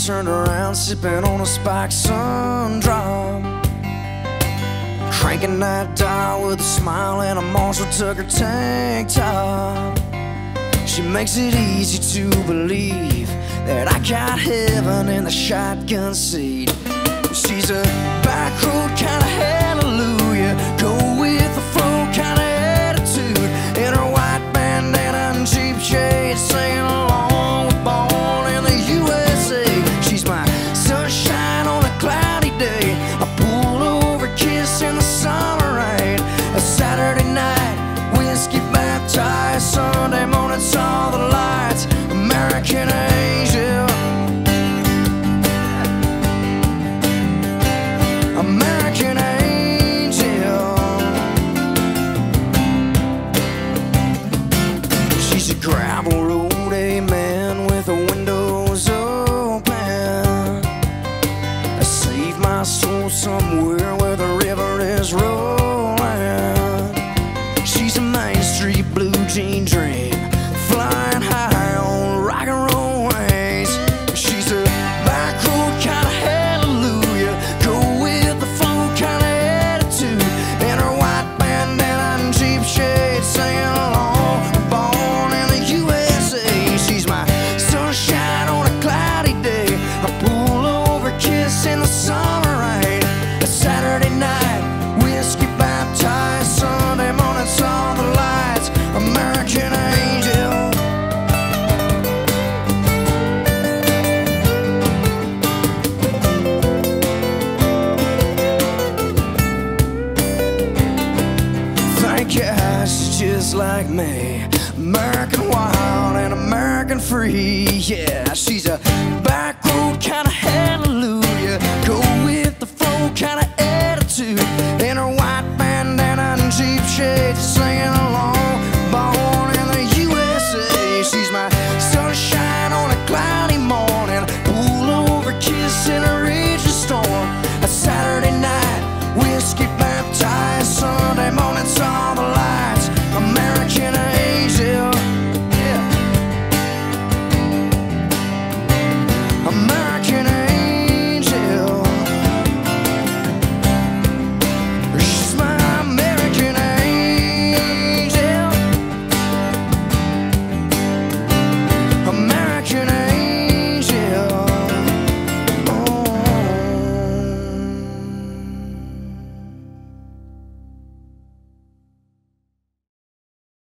turned around, sipping on a spiked sun drop, cranking that dial with a smile and a Marshall Tucker tank top. She makes it easy to believe that I got heaven in the shotgun seat. She's a back road kind of hallelujah, go with the flow kind of attitude, in her white bandana and cheap shades, singing along with Born in the USA. She's my sunshine on a cloudy day, I pull over, kiss in the summer rain, a Saturday night, whiskey baptized, Sunday morning saw the lights, American angel, American angel. She's a gravel road amen with the windows open. I save my soul somewhere where the river is rolling. She's a Main Street blue jean dream, flying high on rock and roll waves. She's a back road kind of hallelujah, go with the flow kind of attitude, in her white bandana and cheap shades, singing along, Born in the USA. She's my sunshine on a cloudy day, I pull over, kiss in the summer rain, a Saturday night, whiskey baptized, Sunday morning saw the lights, American angel. Thank God she's just like me, American wild and American free. Yeah, she's a back road